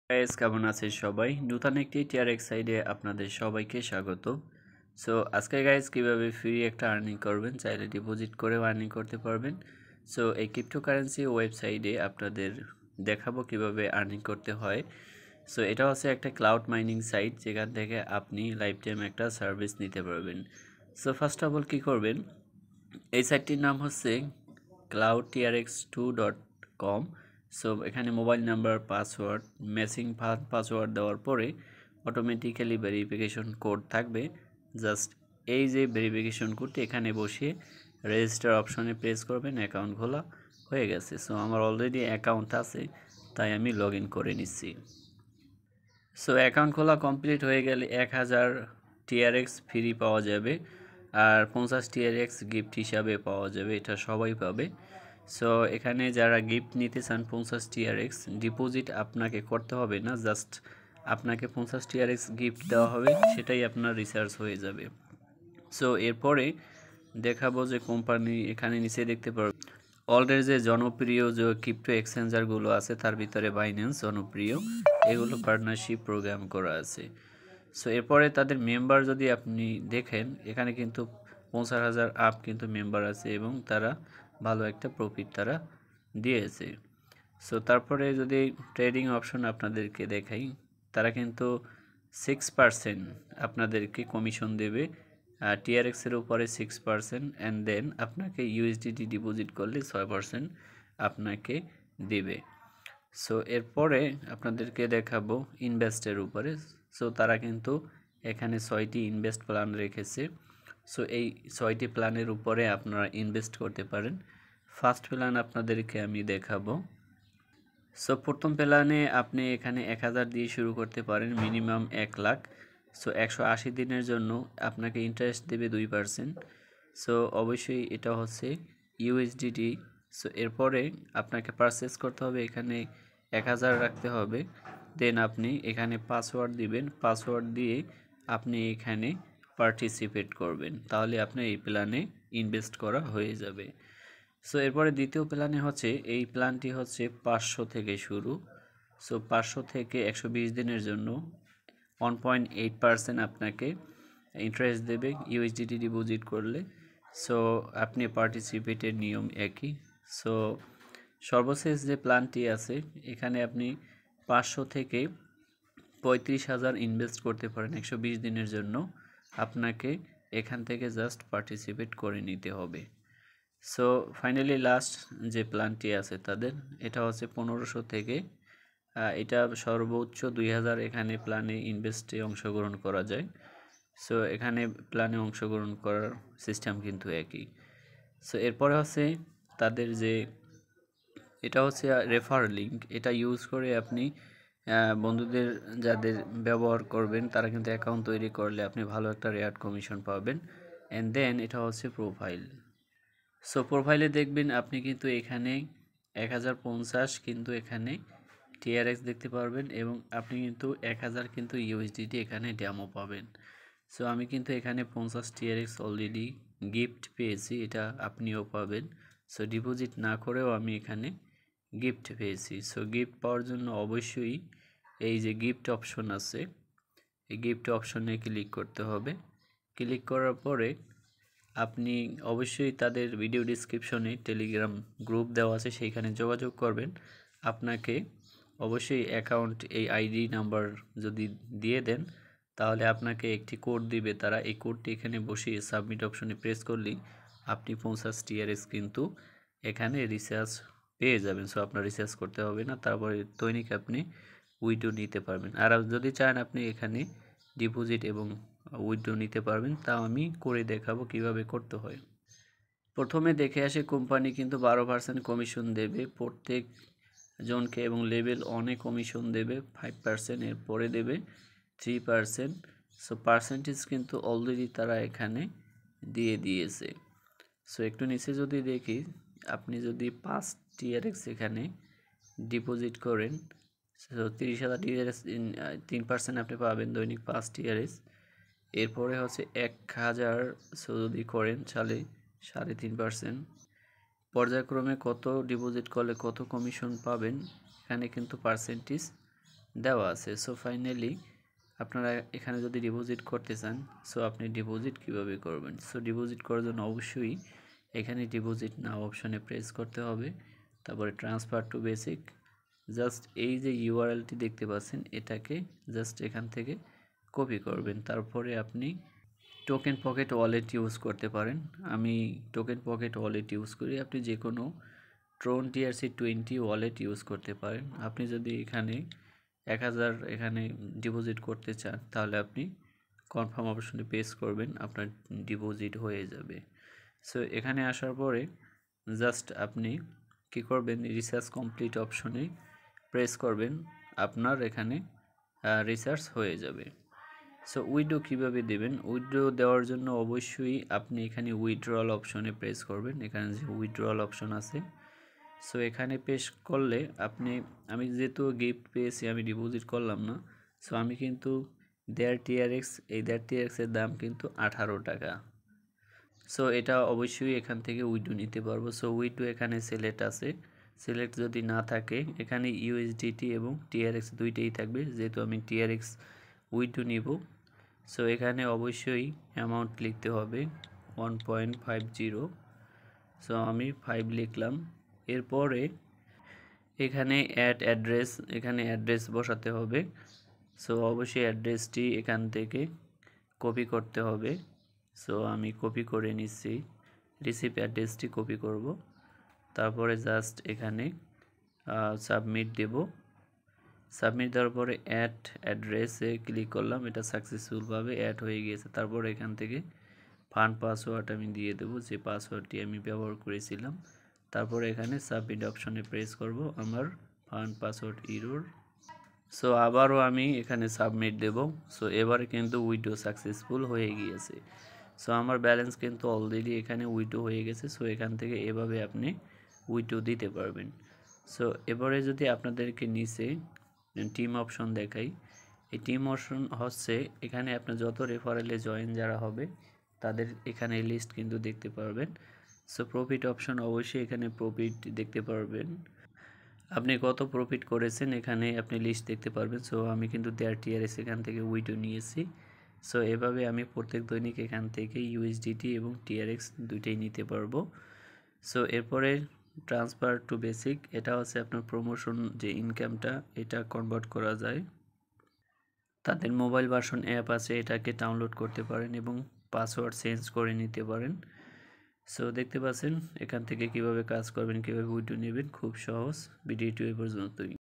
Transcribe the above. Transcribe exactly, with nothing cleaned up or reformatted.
Guys, কেমন আছেন সবাই? নতুন একটি টিআরএক্স সাইডে আপনাদের সবাইকে স্বাগত। সো আজকে গাইস কিভাবে ফ্রি একটা আর্নিং করবেন, চাইলে ডিপোজিট করে আর্নিং করতে পারবেন। সো এই ক্রিপ্টোকারেন্সি ওয়েবসাইটে আপনাদের দেখাবো কিভাবে আর্নিং করতে হয়। সো এটা হচ্ছে একটা ক্লাউড মাইনিং সাইট, যেখান থেকে আপনি লাইফ টাইম একটা সার্ভিস নিতে পারবেন। সো ফার্স্ট অফ অল কী করবেন, এই সাইটটির নাম হচ্ছে cloud TRX two dot com. So এখানে mobile number, password, matching password দেওয়ার পরে অটোমেটিক্যালি ভেরিফিকেশন কোড থাকবে। জাস্ট এই যে ভেরিফিকেশন কোডটি এখানে বসিয়ে রেজিস্টার অপশনে প্রেস করবেন, অ্যাকাউন্ট খোলা হয়ে গেছে। সো আমার অলরেডি অ্যাকাউন্ট আছে, তাই আমি লগ ইন করে নিচ্ছি। সো অ্যাকাউন্ট খোলা কমপ্লিট হয়ে গেলে এক হাজার টিআরএক্স ফ্রি পাওয়া যাবে, আর পঞ্চাশ টিআরএক্স গিফট হিসাবে পাওয়া যাবে। এটা সবাই পাবে। সো এখানে যারা গিফট নিতে চান পঞ্চাশ টিআরএক্স, ডিপোজিট আপনাকে করতে হবে না, জাস্ট আপনাকে পঞ্চাশ টিআরএক্স গিফট দেওয়া হবে, সেটাই আপনার রিচার্জ হয়ে যাবে। সো এরপরে দেখাবো যে কোম্পানি এখানে নিচে দেখতে পারবেন অলরেডি যে জনপ্রিয় যে ক্রিপ্টো এক্সচেঞ্জারগুলো আছে, তার ভিতরে বাইন্যান্স জনপ্রিয়, এগুলো পার্টনারশিপ প্রোগ্রাম করা আছে। সো এরপরে তাদের মেম্বার যদি আপনি দেখেন, এখানে কিন্তু পঞ্চাশ হাজার আপ কিন্তু মেম্বার আছে এবং তারা ভালো একটা প্রফিট তারা দিয়েছে। সো তারপরে যদি ট্রেডিং অপশন আপনাদেরকে দেখাই, তারা কিন্তু সিক্স পার্সেন্ট আপনাদেরকে কমিশন দেবে টিআরএক্সের উপরে, সিক্স পার্সেন্ট অ্যান্ড দেন আপনাকে ইউএসডিটি ডিপোজিট করলে ছয় পার্সেন্ট আপনাকে দেবে। সো এরপরে আপনাদেরকে দেখাবো ইনভেস্টের উপরে। সো তারা কিন্তু এখানে ছয়টি ইনভেস্ট প্ল্যান রেখেছে। সো এই ছয়টি প্ল্যানের উপরে আপনারা ইনভেস্ট করতে পারেন। ফার্স্ট প্ল্যান আপনাদেরকে আমি দেখাবো। সো প্রথম প্ল্যানে আপনি এখানে এক হাজার দিয়ে শুরু করতে পারেন, মিনিমাম এক লাখ। সো একশো আশি দিনের জন্য আপনাকে ইন্টারেস্ট দেবে দুই পার্সেন্ট। সো অবশ্যই এটা হচ্ছে ইউএসডিটি। সো এরপরে আপনাকে পারচেস করতে হবে, এখানে এক হাজার রাখতে হবে। দেন আপনি এখানে পাসওয়ার্ড দিবেন, পাসওয়ার্ড দিয়ে আপনি এখানে পার্টিসিপেট করবেন, তাহলে আপনার এই প্ল্যানে ইনভেস্ট করা হয়ে যাবে। সো এরপরে দ্বিতীয় প্ল্যানে হচ্ছে, এই প্ল্যানটি হচ্ছে পাঁচশো থেকে শুরু। সো পাঁচশো থেকে একশো বিশ দিনের জন্য ওয়ান পয়েন্ট এইট পার্সেন্ট আপনাকে ইন্টারেস্ট দেবে ইউএসডিটি ডিপোজিট করলে। সো আপনি পার্টিসিপেটের নিয়ম একই। সো সর্বশেষ যে প্ল্যানটি আছে, এখানে আপনি পাঁচশো থেকে পঁয়ত্রিশ হাজার ইনভেস্ট করতে পারেন একশো বিশ দিনের জন্য। আপনাকে এখান থেকে জাস্ট পার্টিসিপেট করে নিতে হবে। সো ফাইনালি লাস্ট যে প্ল্যানটি আছে তাদের, এটা হচ্ছে পনেরোশো থেকে, এটা সর্বোচ্চ দুই হাজার এখানে প্ল্যানে ইনভেস্টে অংশগ্রহণ করা যায়। সো এখানে প্ল্যানে অংশগ্রহণ করার সিস্টেম কিন্তু একই। সো এরপরে হচ্ছে তাদের যে, এটা হচ্ছে রেফার লিঙ্ক, এটা ইউজ করে আপনি বন্ধুদের যাদের ব্যবহার করবেন তারা কিন্তু অ্যাকাউন্ট তৈরি করলে আপনি ভালো একটা রেয়ার কমিশন পাবেন। অ্যান্ড দেন এটা হচ্ছে প্রোফাইল। সো প্রোফাইলে দেখবেন আপনি কিন্তু এখানে এক হাজার পঞ্চাশ কিন্তু এখানে টিআরএক্স দেখতে পারবেন, এবং আপনি কিন্তু এক হাজার কিন্তু ইউএসডিটি এখানে ডেমো পাবেন। সো আমি কিন্তু এখানে পঞ্চাশ টিআরএক্স অলরেডি গিফট পেয়েছি, এটা আপনিও পাবেন। সো ডিপোজিট না করেও আমি এখানে গিফট পেয়েছি। সো গিফট পাওয়ার জন্য অবশ্যই এই যে গিফট অপশন আছে, এই গিফট অপশনে ক্লিক করতে হবে। ক্লিক করার পরে আপনি অবশ্যই তাদের ভিডিও ডিসক্রিপশনে টেলিগ্রাম গ্রুপ দেওয়া আছে, সেইখানে যোগাযোগ করবেন। আপনাকে অবশ্যই অ্যাকাউন্ট এই আইডি নাম্বার যদি দিয়ে দেন, তাহলে আপনাকে একটি কোড দিবে তারা, এই কোডটি এখানে বসিয়ে সাবমিট অপশনে প্রেস করলেই আপনি পঞ্চাশ টিআরএক্স কিন্তু এখানে রিচার্জ পেয়ে যাবেন। সো আপনার রিচার্জ করতে হবে না, তারপরে দৈনিক আপনি উইথড্র নিতে পারবেন। আর যদি চান আপনি এখানে ডিপোজিট এবং উইথড্র নিতে পারবেন, তাও আমি করে দেখাবো কিভাবে করতে হয়। প্রথমে দেখে আসে কোম্পানি কিন্তু বারো পার্সেন্ট কমিশন দেবে প্রত্যেক জনকে, এবং লেভেল অনেক কমিশন দেবে ফাইভ পার্সেন্ট, এরপরে দেবে থ্রি পার্সেন্ট। সো পার্সেন্টেজ কিন্তু অলরেডি তারা এখানে দিয়ে দিয়েছে। সো একটু নিচে যদি দেখি, আপনি যদি পাঁচ টিআরএক্স এখানে ডিপোজিট করেন, সো তিরিশ হাজার টিআরএক্স তিন পার্সেন্ট আপনি পাবেন দৈনিক পাঁচ টিআরএক্স। এরপরে হচ্ছে এক হাজার সো যদি করেন সালে সাড়ে তিন পার্সেন্ট। পর্যায়ক্রমে কত ডিপোজিট করলে কত কমিশন পাবেন এখানে কিন্তু পার্সেন্টেজ দেওয়া আছে। সো ফাইনালি আপনারা এখানে যদি ডিপোজিট করতে চান, সো আপনি ডিপোজিট কিভাবে করবেন? সো ডিপোজিট করার জন্য অবশ্যই এখানে ডিপোজিট নাও অপশনে প্রেস করতে হবে। তারপরে ট্রান্সফার টু বেসিক, জাস্ট এই যে ইউআরএলটি দেখতে পাচ্ছেন এটাকে জাস্ট এখান থেকে কপি করবেন। তারপরে আপনি টোকেন পকেট ওয়ালেট ইউজ করতে পারেন। আমি টোকেন পকেট ওয়ালেট ইউজ করি, আপনি যে কোনো Tron TRC twenty wallet use করতে পারেন। আপনি যদি এখানে এক হাজার এখানে ডিপোজিট করতে চান তাহলে আপনি কনফার্ম অপশনে প্রেস করবেন, আপনার ডিপোজিট হয়ে যাবে। সো এখানে আসার পরে জাস্ট আপনি কি করবেন, রিসার্চ কমপ্লিট অপশনে প্রেস করবেন, আপনার এখানে রিসার্চ হয়ে যাবে। সো উইথড্র কীভাবে দেবেন? উইথড্র দেওয়ার জন্য অবশ্যই আপনি এখানে উইথড্রয়াল অপশনে প্রেস করবেন। এখানে যে উইথড্রয়াল অপশন আছে, সো এখানে প্রেস করলে আপনি, আমি যেহেতু গিফট পেয়েছি আমি ডিপোজিট করলাম না, সো আমি কিন্তু দেড় টিআরএক্স, এই দেড় টিআরএক্সের দাম কিন্তু আঠারো টাকা। সো এটা অবশ্যই এখান থেকে উইথড্র নিতে পারবো। সো উইথড্র এখানে সিলেক্ট আছে, সিলেক্ট যদি না থাকে এখানে ইউএসডিটি এবং টিআরএক্স দুইটাই থাকবে, যেহেতু আমি টিআরএক্স উইথড্র নিব। সো এখানে অবশ্যই অ্যামাউন্ট লিখতে হবে one point five zero. So আমি ফাইভ লিখলাম। এরপরে এখানে অ্যাড অ্যাড্রেস, এখানে অ্যাড্রেস বসাতে হবে। সো অবশ্যই অ্যাড্রেসটি এখান থেকে কপি করতে হবে। সো আমি কপি করে নিচ্ছি, রিসিভ অ্যাড্রেসটি কপি করব। তারপরে জাস্ট এখানে সাবমিট দেব। সাবমিট দেওয়ার পরে অ্যাড অ্যাড্রেসে ক্লিক করলাম, এটা সাকসেসফুলভাবে অ্যাড হয়ে গিয়েছে। তারপর এখান থেকে ফান্ড পাসওয়ার্ড আমি দিয়ে দেবো, যে পাসওয়ার্ডটি আমি ব্যবহার করেছিলাম। তারপর এখানে সাবমিট অপশনে প্রেস করব, আমার ফান্ড পাসওয়ার্ড ইরোর। সো আবারও আমি এখানে সাবমিট দেব। সো এবারে কিন্তু উইথড্র সাকসেসফুল হয়ে গিয়েছে। সো আমার ব্যালেন্স কিন্তু অলরেডি এখানে উইথড্র হয়ে গেছে। সো এখান থেকে এভাবে আপনি উইথড্র দিতে পারবেন। সো এবারে যদি আপনাদেরকে নিচে টিম অপশন দেখাই, এই টিম অপশন হচ্ছে এখানে আপনার যত রেফারেলে জয়েন যারা হবে তাদের এখানে লিস্ট কিন্তু দেখতে পারবেন। সো প্রফিট অপশন, অবশ্যই এখানে প্রফিট দেখতে পারবেন, আপনি কত প্রফিট করেছেন এখানে আপনি লিস্ট দেখতে পারবেন। সো আমি কিন্তু দেড় টিআরএস এখান থেকে উইথড্র নিয়েছি। সো এভাবে আমি প্রত্যেক দৈনিক এখান থেকে ইউএসডিটি এবং টিআরএক্স দুইটাই নিতে পারবো। সো এরপরে ট্রান্সফার টু বেসিক, এটা হচ্ছে আপনার প্রমোশন যে ইনকামটা, এটা কনভার্ট করা যায়। তাদের মোবাইল ভার্সন অ্যাপ আছে, এটাকে ডাউনলোড করতে পারেন এবং পাসওয়ার্ড চেঞ্জ করে নিতে পারেন। সো দেখতে পাচ্ছেন এখান থেকে কিভাবে কাজ করবেন, কিভাবে উইথড্র নেবেন, খুব সহজ। ভিডিওটি এই পর্যন্তই।